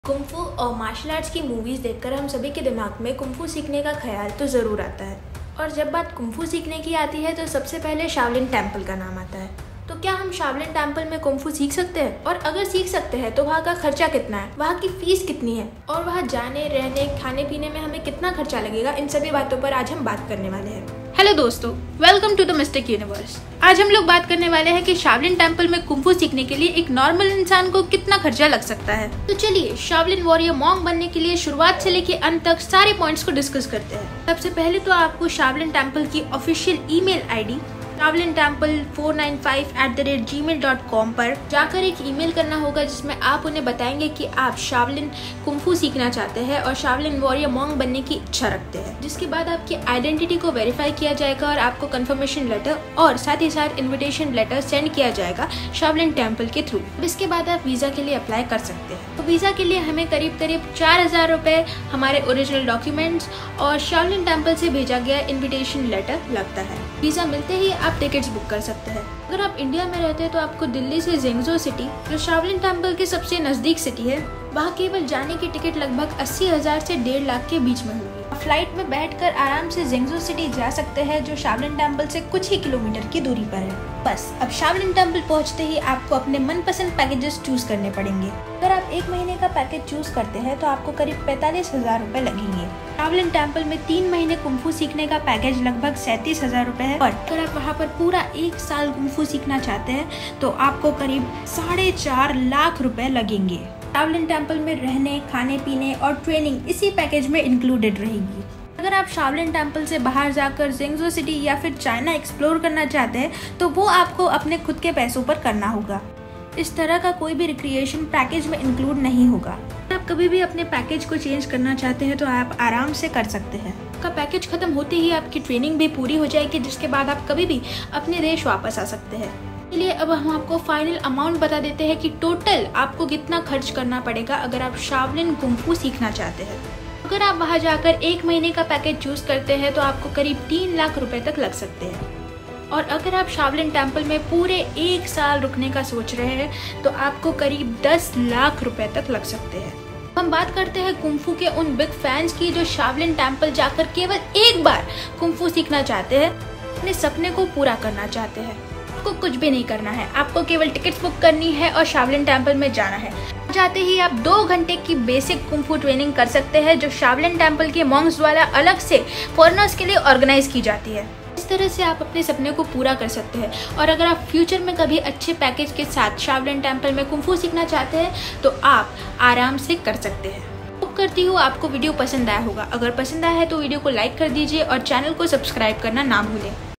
Kung fu और martial arts की movies देखकर हम सभी के दिमाग में कुंफू सीखने का ख्याल तो ज़रूर आता है। और जब बात कुंफू सीखने की आती है तो सबसे पहले शाओलिन टेम्पल का नाम आता है। तो क्या हम शाओलिन टेम्पल में कुंफू सीख सकते हैं? और अगर सीख सकते हैं तो वहाँ का खर्चा कितना है, वहाँ की फीस कितनी है और वहाँ जाने रहने खाने पीने में हमें कितना खर्चा लगेगा, इन सभी बातों पर आज हम बात करने वाले हैं। हेलो दोस्तों, welcome to the mistake universe. आज हम लोग बात करने वाले हैं कि शाओलिन टेम्पल में कुंफू सीखने के लिए एक नॉर्मल इंसान को कितना खर्चा लग सकता है। तो चलिए शाओलिन वॉरियर मॉन्क बनने के लिए शुरुआत से लेके अंत तक सारे पॉइंट्स को डिस्कस करते हैं। सबसे पहले तो आपको शाओलिन टेम्पल की ऑफिशियल ईमेल आईडी shaolintemple495@gmail.com पर जाकर एक ईमेल करना होगा, जिसमें आप उन्हें बताएंगे कि आप शाओलिन कुंफू सीखना चाहते हैं और शाओलिन वॉरियर मॉन्क बनने की इच्छा रखते हैं। जिसके बाद आपकी आइडेंटिटी को वेरीफाई किया जाएगा और आपको कंफर्मेशन लेटर और साथ ही साथ इन्विटेशन लेटर सेंड किया जाएगा शाओलिन टेम्पल के थ्रू। इसके बाद आप वीजा के लिए अप्लाई कर सकते हैं। तो वीजा के लिए हमें करीब 4000 रुपए, हमारे ओरिजिनल डॉक्यूमेंट्स और शाओलिन टेम्पल से भेजा गया इन्विटेशन लेटर लगता है। वीजा मिलते ही आप टिकट्स बुक कर सकते हैं। अगर आप इंडिया में रहते हैं तो आपको दिल्ली से ज़ेंगज़ो सिटी, जो शाओलिन टेम्पल के सबसे नज़दीक सिटी है, वहाँ केवल जाने की टिकट लगभग 80,000 से 1.5 लाख के बीच में होगी। फ्लाइट में बैठकर आराम से ज़ेंगज़ो सिटी जा सकते हैं, जो शाओलिन टेम्पल से कुछ ही किलोमीटर की दूरी पर है। बस अब शाओलिन टेम्पल पहुँचते ही आपको अपने मनपसंद पैकेजेस चूज करने पड़ेंगे। अगर आप 1 महीने का पैकेज चूज करते हैं तो आपको करीब 45,000 रुपए लगेंगे। शाओलिन टेम्पल में 3 महीने कुंफू सीखने का पैकेज लगभग 37,000 रुपए है। और अगर आप वहाँ पर पूरा 1 साल कुंफू सीखना चाहते हैं तो आपको करीब 4.5 लाख रुपए लगेंगे। शाओलिन टेम्पल में रहने, खाने पीने और ट्रेनिंग इसी पैकेज में इंक्लूडेड रहेगी। अगर आप शाओलिन टेम्पल से बाहर जाकर ज़ेंगज़ो सिटी या फिर चाइना एक्सप्लोर करना चाहते हैं तो वो आपको अपने खुद के पैसों पर करना होगा। इस तरह का कोई भी रिक्रिएशन पैकेज में इंक्लूड नहीं होगा। अगर आप कभी भी अपने पैकेज को चेंज करना चाहते हैं तो आप आराम से कर सकते हैं। आपका पैकेज खत्म होते ही आपकी ट्रेनिंग भी पूरी हो जाएगी, जिसके बाद आप कभी भी अपने देश वापस आ सकते हैं। इसलिए अब हम आपको फाइनल अमाउंट बता देते हैं कि टोटल आपको कितना खर्च करना पड़ेगा अगर आप शाओलिन कुंफू सीखना चाहते हैं। अगर आप वहां जाकर 1 महीने का पैकेज चूज करते हैं तो आपको करीब 3 लाख रुपए तक लग सकते हैं। और अगर आप शाओलिन टेम्पल में पूरे 1 साल रुकने का सोच रहे हैं तो आपको करीब 10 लाख रुपए तक लग सकते हैं। हम बात करते हैं कुंफू के उन बिग फैंस की जो शाओलिन टेम्पल जाकर केवल एक बार कुंफू सीखना चाहते हैं, अपने सपने को पूरा करना चाहते हैं। आपको कुछ भी नहीं करना है, आपको केवल टिकट्स बुक करनी है और शाओलिन टेम्पल में जाना है। जाते ही आप 2 घंटे की बेसिक कुंफू ट्रेनिंग कर सकते हैं, जो शाओलिन टेम्पल के मॉन्क्स द्वारा अलग से फॉरेनर्स के लिए ऑर्गेनाइज की जाती है। इस तरह से आप अपने सपने को पूरा कर सकते हैं। और अगर आप फ्यूचर में कभी अच्छे पैकेज के साथ शाओलिन टेम्पल में कुंफू सीखना चाहते हैं तो आप आराम से कर सकते हैं। होप करती हूँ आपको वीडियो पसंद आया होगा। अगर पसंद आया है तो वीडियो को लाइक कर दीजिए और चैनल को सब्सक्राइब करना ना भूलें।